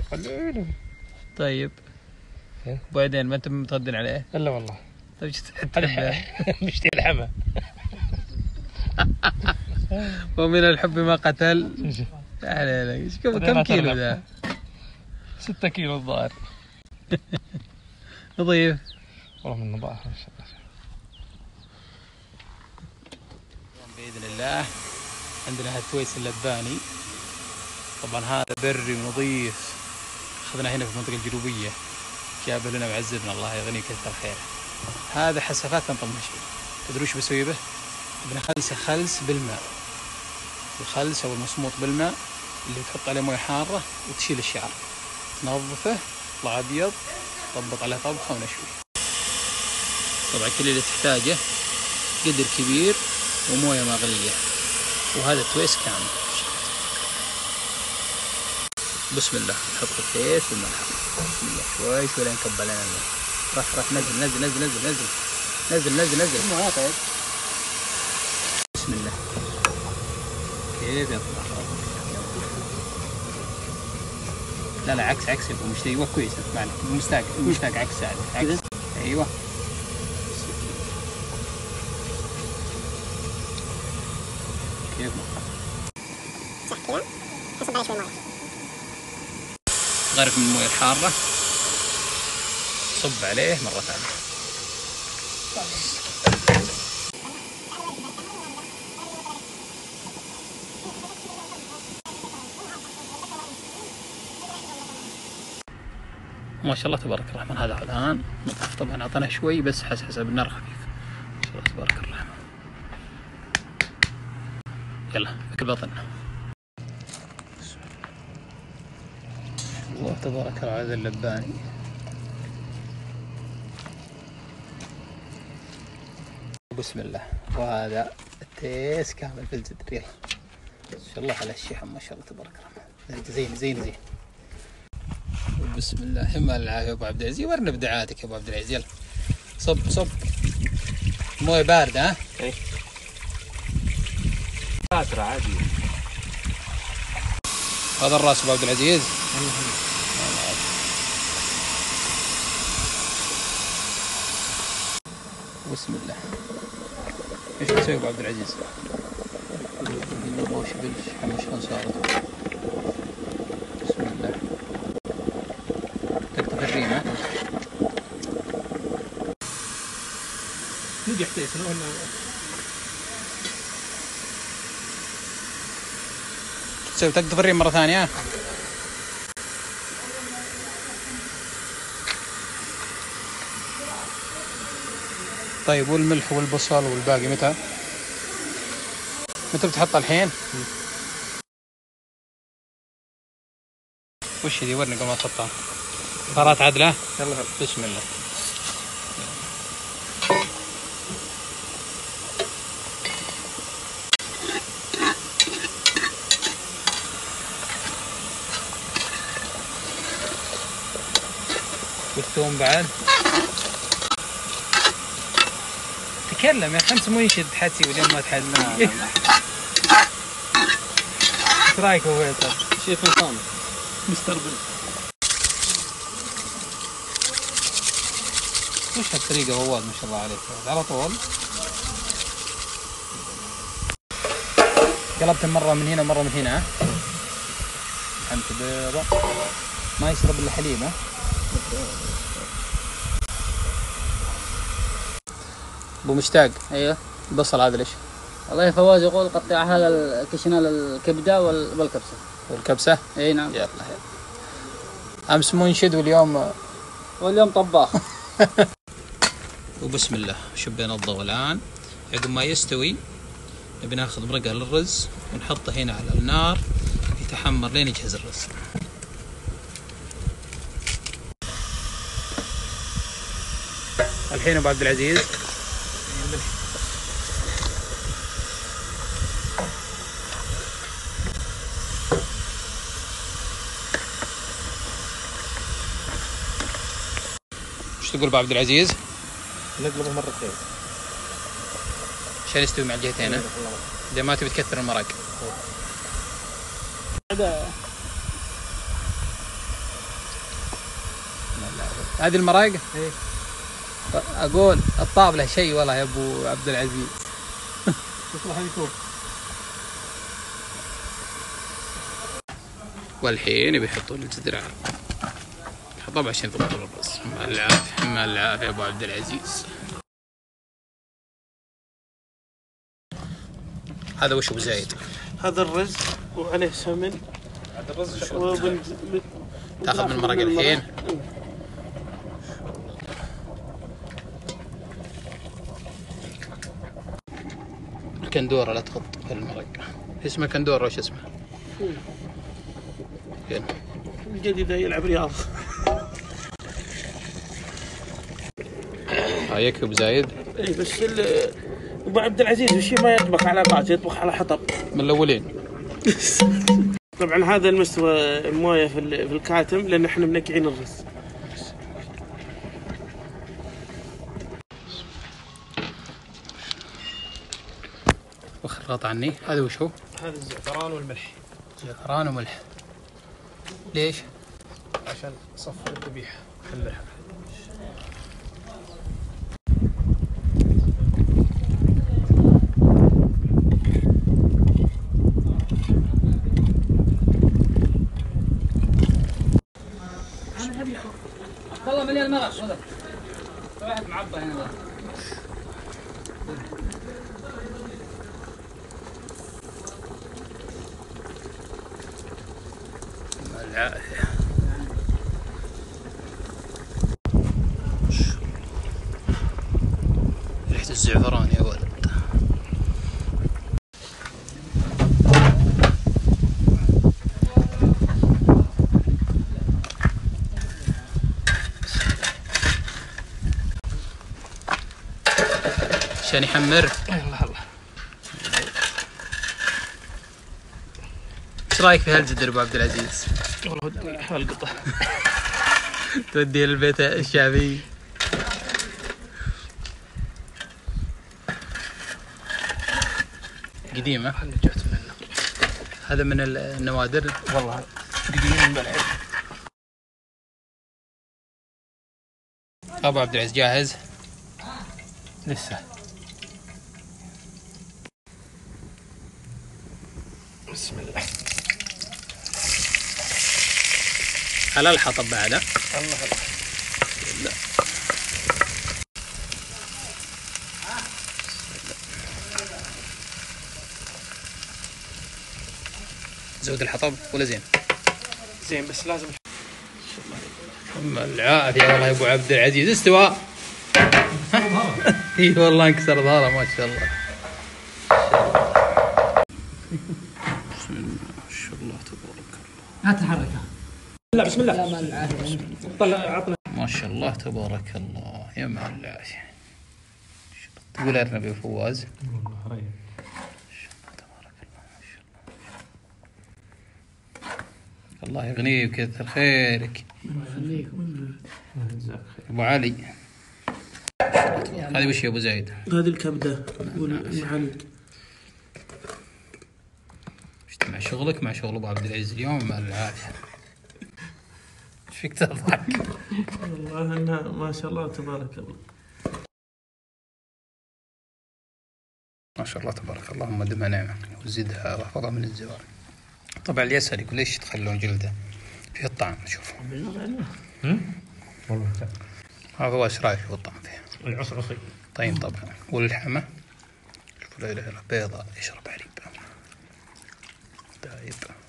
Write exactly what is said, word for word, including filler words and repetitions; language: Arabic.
قليل. طيب وبعدين ما انتم متغدين عليه؟ الا والله. طيب هذا مشتي الحمى. ومن الحب ما قتل. لا كم كم كيلو ذا؟ ستة كيلو الظاهر. نظيف والله من نظافة ان شاء الله. باذن الله عندنا هالتويس اللباني. طبعا هذا بري ونظيف، اخذناه هنا في المنطقة الجنوبية، جابه لنا وعزبنا الله يغنيه كثر خيره. هذا حسافات تنطمشي. تدري وش بسوي به؟ بنخلسه خلس بالماء، الخلس او المصموط بالماء اللي تحط عليه مويه حاره وتشيل الشعر، تنظفه يطلع ابيض، تضبط عليه طبخه ونشوي. طبعا كل اللي تحتاجه قدر كبير ومويه مغليه، وهذا التويس كامل. بسم الله نحط التويس والملح. بسم الله شوي شوي لين كب علينا الماء. رح رح نزل نزل نزل نزل نزل نزل نزل نزل. بسم الله كيف يطلع. لا لا عكس عكس يبقى مشتي. ايوه كويس. معنا مستاق مستاق عكس ساعد عكس. ايوه كيف صح كذا. حسب عليه شوي مويه. غرف من المويه الحاره، صب عليه مره ثانيه. ما شاء الله تبارك الرحمن. هذا الآن طبعا أعطينا شوي بس حس حسب النار خفيف. ما شاء الله تبارك الرحمن. يلا اكل بطن. الله تبارك هذا اللباني. بسم الله. وهذا التيس كامل في الزدر. يلا ما شاء الله على الشيحة ما شاء الله تبارك الرحمن. زين زين زين. بسم الله. حمال العافية يا ابو عبد العزيز. ورنا بدعاتك يا ابو عبد العزيز. يلا صب صب مويه بارده. ها اي فاترة عادي. هذا الراس ابو عبد العزيز. بسم الله. ايش بتسوي ابو عبد العزيز؟ وش بالشحم شلون صارت؟ بسم الله. تقطف الريمه. نجي حتيسن ولا تسوي تقطف الريم مره ثانيه. طيب والملح والبصل والباقي متى؟ متى بتحطها الحين؟ وش دي؟ ورني قبل ما تحطها. بهارات عدله. يلا بسم الله. والثوم بعد. تكلم يا اخي انت مو ينشد حتي واليوم ما تحدنا. ايش رايك ابو فيصل؟ شيف صامت مستربل. وش هالطريقه فواز ما شاء الله عليك على طول. قلبت مره من هنا ومره من هنا. حمت بيضه ما يشرب الا حليب. ها ابو مشتاق. ايوه البصل هذا ليش؟ والله فواز يقول قطع هذا الكشنال الكبده والكبسه. والكبسه؟ اي نعم. يلا يلا. امس منشد واليوم واليوم طباخ. وبسم الله شبينا الضوء الان. عقب ما يستوي نبي ناخذ مرقه للرز ونحطه هنا على النار يتحمر لين يجهز الرز. الحين ابو عبد العزيز وش تقول ابو عبد العزيز؟ نقلبه مرتين عشان يستوي مع الجهتين. اذا ما تبي تكثر المرق. هذه المراقة؟ ايه اقول الطابلة شيء والله يا ابو عبد العزيز. تصلح يكون. والحين بيحطوا الجدران طبعا عشان يضبطوا الرز. مع العافية مع العافية يا ابو عبد العزيز. هذا وش ابو زايد؟ هذا الرز وعليه سمن. هذا الرز وبن... تاخذ من المرق الحين. الكندورة لا تخط في المرق. اسمه كندورة وش اسمه؟ فين؟ الجديد يلعب رياض. ها يكفي ابو زايد؟ اي بس ابو عبد العزيز وشي ما يطبخ على قاس، يطبخ على حطب من الاولين. طبعا هذا المستوى المويه في في الكاتم لان احنا منقعين الرز. وخرط عني. هذا وش هو؟ هذا الزعفران والملح. زعفران وملح. ليش؟ عشان صفر الذبيحه الملح. والله مليان مرق هذا. واحد معبى هنا. العافية. ريحة الزعفران يا ولد. عشان يحمر. الله الله. ايش رايك في هالجدر ابو عبد العزيز؟ والله ودي القطه. توديه للبيت الشعبي. قديمة. جات منه. هذا من النوادر. والله قديم بالعين. ابو عبد العزيز جاهز؟ لسه. بسم الله. على الحطب بعد. الله الله. زود الحطب ولا زين؟ زين بس لازم. أما العافية والله يا ابو عبد العزيز. استوى. اي والله انكسر ظهره ما شاء الله. بسم الله ما شاء الله تبارك الله. لا تتحرك. لا بسم الله. لا ما العافية. طلع عطنا. ما شاء الله تبارك الله يا مع العافية. تقول ارنبي وفواز. والله تبارك الله ما شاء الله. الله يغنيك ويكثر خيرك. ابو علي. هذه وش يا ابو زايد؟ هذه الكبده والمعالق. مع شغلك مع شغل ابو عبد العزيز اليوم مع العافيه. ايش فيك تضحك؟ والله انها ما شاء الله تبارك الله. ما شاء الله تبارك الله. اللهم دمها نعمه وزدها واحفظها من الزوال. طبعا اللي يسأل يقول ليش تخلون جلده فيه الطعم. شوفوا والله هذا هو ايش رايك في الطعم فيه؟ العصعصي طيب طبعا. واللحمه شوفوا لا اله الا الله بيضاء يشرب حليب. طيب